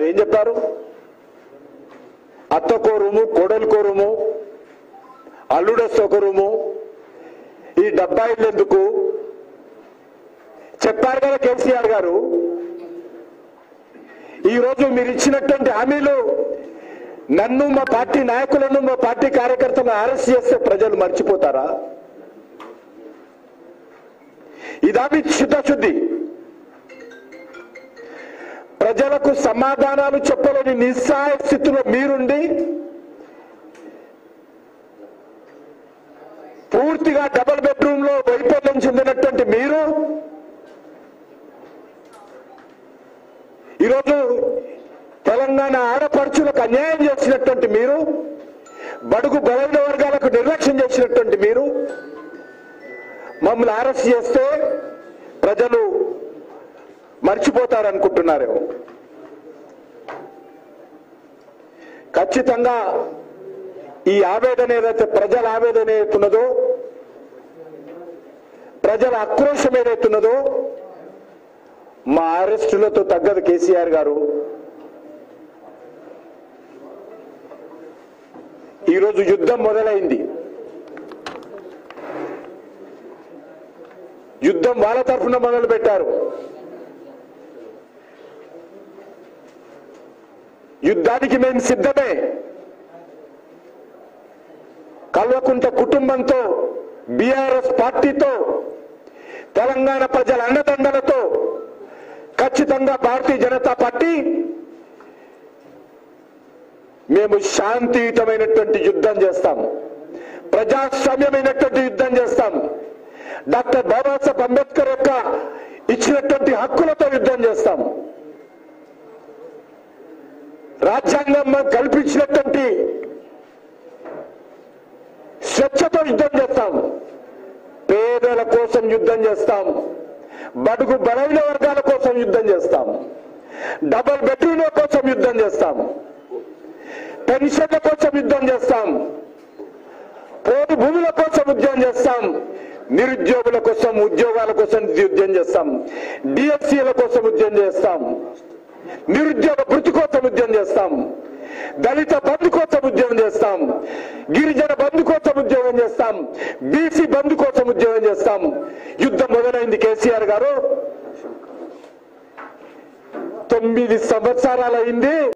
మరి ఏం చెప్పారు? అత్తకో రూము, కోడలికో రూము, అల్లుడొస్తే ఒక రూము, ఈ 70 ఇళ్ళు ఎందుకు చెప్పారు కదా కేసీఆర్ గారు. ఈరోజు మీరు ఇచ్చినటువంటి హామీలు నన్ను, మా పార్టీ నాయకులను, మా పార్టీ కార్యకర్తలను అరెస్ట్ చేస్తే ప్రజలు మర్చిపోతారా? ఇదా మీ చిత్తశుద్ధి? ప్రజలకు సమాధానాలు చెప్పలేని నిస్సహాయ స్థితిలో మీరుండి పూర్తిగా డబుల్ బెడ్రూమ్ లో వైఫల్యం చెందినటువంటి మీరు ఈరోజు తెలంగాణ ఆడపడుచులకు అన్యాయం చేసినటువంటి మీరు, బడుగు బలైన వర్గాలకు నిర్లక్ష్యం చేసినటువంటి మీరు మమ్మల్ని అరెస్ట్ చేస్తే ప్రజలు మర్చిపోతారనుకుంటున్నారేమో. ఖచ్చితంగా ఈ ఆవేదన ఏదైతే ప్రజల ఆవేదన ఏదైతున్నదో, ప్రజల ఆక్రోశం ఏదైతున్నదో మా అరెస్టులతో తగ్గదు కేసీఆర్ గారు. ఈరోజు యుద్ధం మొదలైంది. యుద్ధం వాళ్ళ తరఫున మొదలు పెట్టారు. యుద్ధానికి మేము సిద్ధమే. కల్వకుంట్ల కుటుంబంతో, బీఆర్ఎస్ పార్టీతో, తెలంగాణ ప్రజల అండదండలతో ఖచ్చితంగా భారతీయ జనతా పార్టీ మేము శాంతియుతమైనటువంటి యుద్ధం చేస్తాం, ప్రజాస్వామ్యమైనటువంటి యుద్ధం చేస్తాం, డాక్టర్ బాబాసాహెబ్ అంబేద్కర్ యొక్క ఇచ్చినటువంటి హక్కులతో యుద్ధం చేస్తాం, రాజ్యాంగం కల్పించినటువంటి స్వేచ్ఛతో యుద్ధం చేస్తాం, పేదల కోసం యుద్ధం చేస్తాం, బడుగు బలైన వర్గాల కోసం యుద్ధం చేస్తాం, డబుల్ బెడ్రూమ్ల కోసం యుద్ధం చేస్తాం, పెన్షన్ల కోసం యుద్ధం చేస్తాం, పోటు భూముల కోసం ఉద్యమం చేస్తాం, నిరుద్యోగుల కోసం ఉద్యోగాల కోసం యుద్ధం చేస్తాం, డిఎస్సీల కోసం ఉద్యమం చేస్తాం, నిరుద్యోగ వృత్తి కోసం ఉద్యమం చేస్తాం, దళిత బంధు కోసం ఉద్యమం చేస్తాం, గిరిజన బంధు కోసం ఉద్యోగం చేస్తాం, బీసీ బంధు కోసం ఉద్యోగం చేస్తాం. యుద్ధం మొదలైంది కేసీఆర్ గారు. 9 సంవత్సరాలు అయింది.